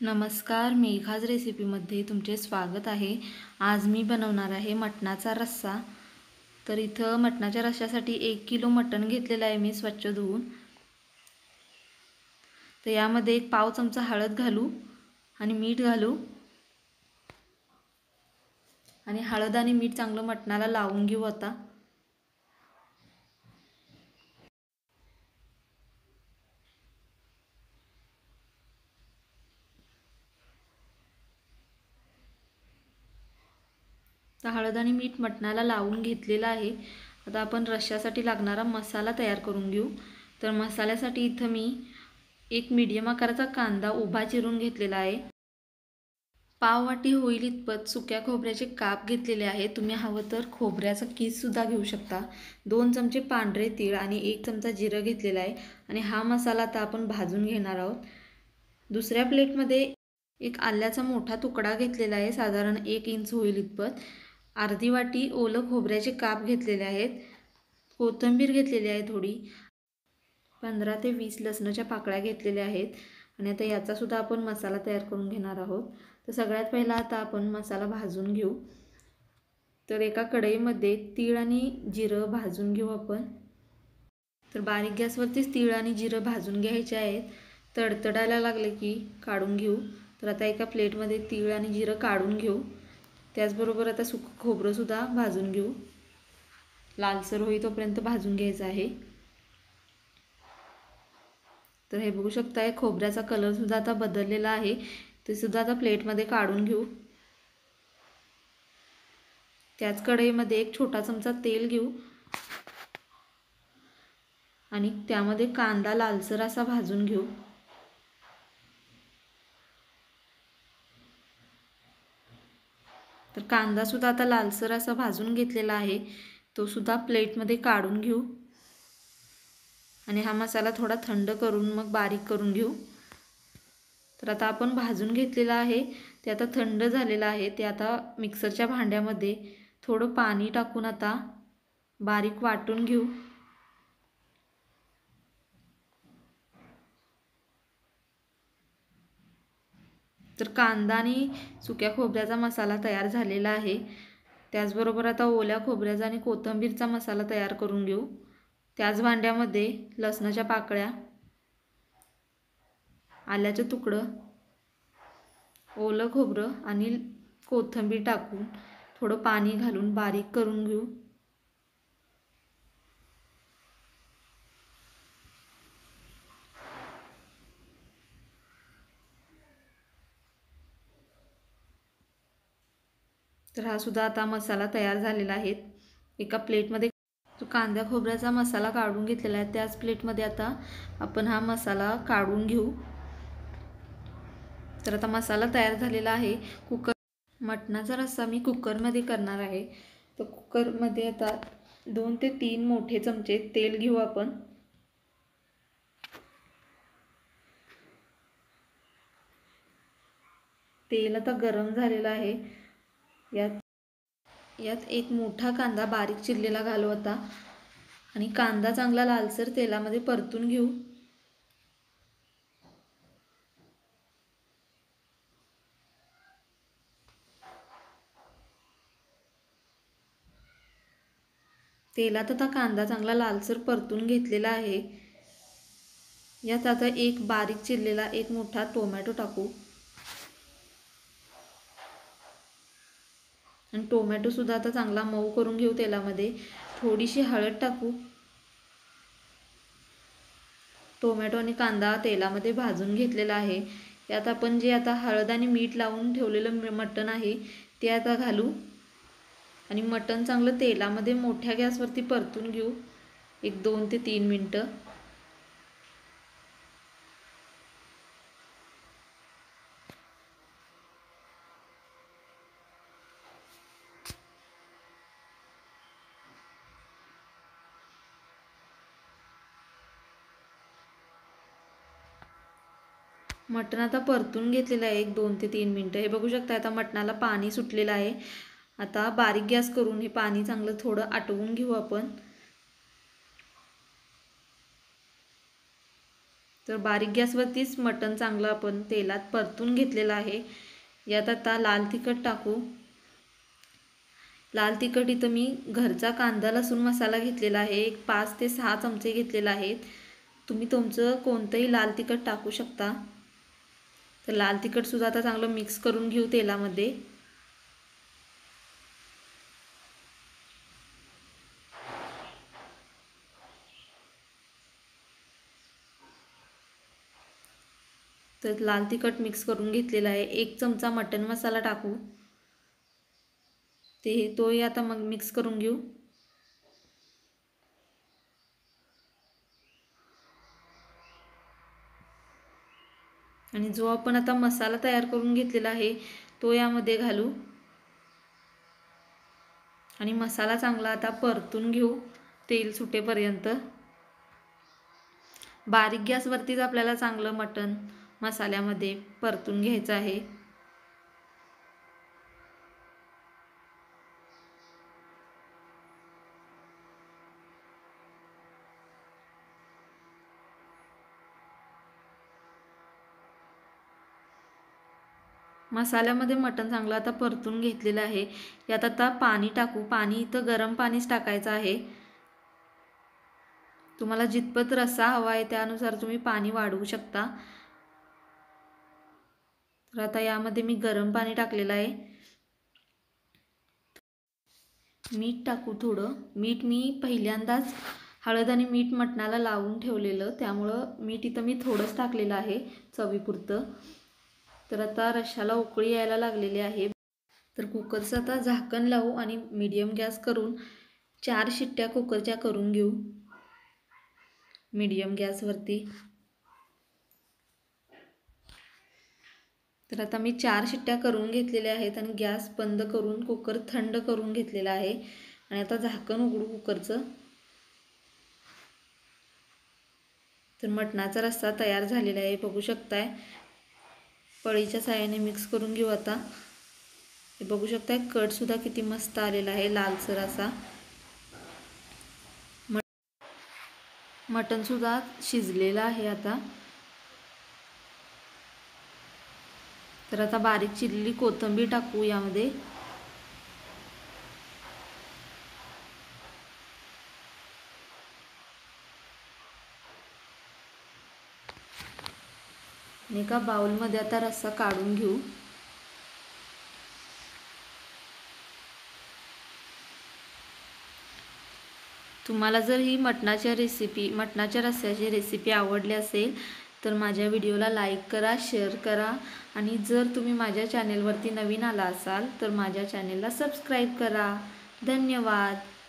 नमस्कार, मेघाज रेसिपीमध्ये तुमचे स्वागत आहे। आज मी बनवणार आहे मटणाचा रस्सा। तर इथं मटणाच्या रस्स्यासाठी 1 किलो मटण घेतलेलं आहे मी स्वच्छ धुवून। तर यामध्ये 1 पाव चमचा हळद घालू आणि मीठ घालू आणि हळद आणि मीठ चांगलं मटणाला लावून घेऊ आता। तर हळद आणि मीठ मटणाला लावून घेतलेला आहे। आता आपण रश्श्यासाठी लागणारा मसाला तयार करून घेऊ। तर मसाल्यासाठी इथं मी 1 मीडियम आकाराचा कांदा उभा चिरून घेतलेला आहे। पाव वाटी होईल इतपत सुक्या खोबऱ्याचे काप घेतलेले आहे। तुम्ही हवं तर खोबऱ्याचा कीस सुद्धा घेऊ शकता। 2 चमचे पांढरे तीळ आणि 1 चमचा जिरं घेतलेला आहे आणि हा मसाला आता आपण भाजून घेणार आहोत। दुसऱ्या प्लेटमध्ये एक आल्याचा मोठा तुकडा घेतलेला आहे, साधारण 1 इंच होईल इतपत। अर्धी वाटी ओलं खोबऱ्याचे काप घेतलेले आहेत। कोथिंबीर घेतलेली आहे थोडी। 15 ते 20 लसणाच्या पाकळ्या घेतलेल्या आहेत आणि आता याचा सुद्धा आपण मसाला तयार करून घेणार आहोत। तर सगळ्यात पहिला आता आपण मसाला भाजून घेऊ। तर एका कढईमध्ये तीळ आणि जिरं भाजून घेऊ आपण। तर बारीक गॅसवरतीच तीळ आणि जिरं भाजून घ्यायचे आहेत। तडतडायला लागले की काढून घेऊ। तर आता एका प्लेटमध्ये तीळ आणि जिरं काढून घेऊ। त्याचबरोबर आता सुकं खोबरं सुद्धा भाजून घेऊ। लालसर होई तोपर्यंत भाजून घ्यायचं आहे। तर हे बघू शकताय खोबऱ्याचा कलर सुद्धा आता बदललेला आहे। ते सुद्धा आता प्लेटमध्ये काढून घेऊ। त्याच कढईमध्ये 1 छोटा चमचा तेल घेऊ आणि त्यामध्ये कांदा लालसर असा भाजून घेऊ। तर कांदा सुद्धा आता लालसर असा भाजून घेतलेला आहे, तो सुद्धा प्लेटमध्ये काढून घेऊ आणि हा मसाला थोडा थंड करून मग बारीक करून घेऊ। तर आता आपण भाजून घेतलेला आहे ते आता थंड झालेला आहे। ते आता मिक्सरच्या भांड्यामध्ये थोडं पाणी टाकून आता बारीक वाटून घेऊ। तर कांदा आणि सुक्या खोबऱ्याचा मसाला तयार झालेला आहे। त्याचबरोबर आता ओल्या खोबऱ्याचा आणि कोथिंबीरचा मसाला तयार करून घेऊ। त्याच भांड्यामध्ये लसणाच्या पाकळ्या, आल्याचं तुकडं, ओलं खोबरं आणि कोथिंबीर टाकून थोडं पाणी घालून बारीक करून घेऊ। तर हा सुद्धा आता मसाला तयार झालेला आहे। एका प्लेटमध्ये जो कांदा खोबऱ्याचा मसाला काढून घेतलेला आहे त्याच प्लेटमध्ये आता आपण हा मसाला काढून घेऊ। तर आता मसाला तयार झालेला आहे। मटणाचा रस्सा मी कुकरमध्ये करणार आहे। तर कुकरमध्ये आता 2 ते 3 मोठे चमचे तेल घेऊ आपण। तेल आता गरम झालेलं आहे। यात 1 मोठा कांदा बारीक चिरलेला घालू आता आणि कांदा चांगला लालसर तेलामध्ये परतून घेऊ। तेलात आता कांदा चांगला लालसर परतून घेतलेला आहे। यात आता 1 बारीक चिरलेला 1 मोठा टोमॅटो टाकू आणि टोमॅटो सुद्धा आता चांगला मऊ करून घेऊ। तेलामध्ये थोडीशी हळद टाकू। टोमॅटो आणि कांदा तेलामध्ये भाजून घेतलेला आहे। यात आपण जे आता हळद आणि मीठ लावून ठेवलेलं मटण आहे ते आता घालू आणि मटण चांगलं तेलामध्ये मोठ्या गॅसवरती परतून घेऊ 2 ते 3 मिनिटं। मटण आता परतून घेतलेलं आहे 2 ते 3 मिनिटं। हे बघू शकता आता मटणाला पाणी सुटलेलं आहे। आता बारीक गॅस करून हे पाणी चांगलं थोडं आटवून घेऊ आपण। तर बारीक गॅसवरतीच मटण चांगलं आपण तेलात परतून घेतलेलं आहे। यात आता लाल तिखट टाकू। लाल तिखट इथं मी घरचा कांदा लसूण मसाला घेतलेला आहे, एक 5 ते 6 चमचे घेतलेला आहेत। तुम्ही तुमचं कोणतंही लाल तिखट टाकू शकता। तर लाल तिखट सुद्धा आता चांगलं मिक्स करून घेऊ तेलामध्ये। तर लाल तिखट मिक्स करून घेतलेला आहे। 1 चमचा मटण मसाला टाकू। तोही आता मग मिक्स करून घेऊ। आणि जो आपण आता मसाला तयार करून घेतलेला आहे तो यामध्ये घालू आणि मसाला चांगला आता परतून घेऊ तेल सुटेपर्यंत। बारीक गॅसवरतीच आपल्याला चांगलं मटण मसाल्यामध्ये परतून घ्यायचं आहे। मसाल्यामध्ये मटण चांगलं आता परतून घेतलेलं आहे। यात आता पाणी टाकू। पाणी इथं गरम पाणीच टाकायचं आहे। तुम्हाला जितपत रस्सा हवा आहे त्यानुसार तुम्ही पाणी वाढवू शकता। तर आता यामध्ये मी गरम पाणी टाकलेलं आहे। मीठ टाकू थोडं। मीठ मी पहिल्यांदाच हळद आणि मीठ मटणाला लावून ठेवलेलं, त्यामुळं मीठ इथं मी थोडंच टाकलेलं आहे चवीपुरतं। तर आता रश्श्याला उकळी यायला लागलेली आहे। तर कुकरचं आता झाकण लावू आणि मीडियम गॅस करून 4 शिट्ट्या कुकरच्या करून घेऊ मीडियम गॅसवरती। तर आता मी 4 शिट्ट्या करून घेतलेल्या आहेत आणि गॅस बंद करून कुकर थंड करून घेतलेला आहे। आणि आता झाकण उघडू कुकरचं। तर मटणाचा रस्सा तयार झालेला आहे, बघू शकताय। पळीच्या साहाय्याने मिक्स करून घेऊ आता। हे बघू शकताय कट सुद्धा किती मस्त आलेला आहे, लालसर असा। मटण सुद्धा शिजलेलं आहे आता। तर आता बारीक चिरलेली कोथिंबीर टाकू यामध्ये। एका बाउलमध्ये आता रस्सा काढून घेऊ। तुम्हाला जर ही मटणाच्या रस्स्याची रेसिपी आवडली असेल तर माझ्या व्हिडिओला लाईक करा, शेअर करा आणि जर तुम्ही माझ्या चॅनेलवरती नवीन आला असाल तर माझ्या चॅनेलला सबस्क्राईब करा। धन्यवाद।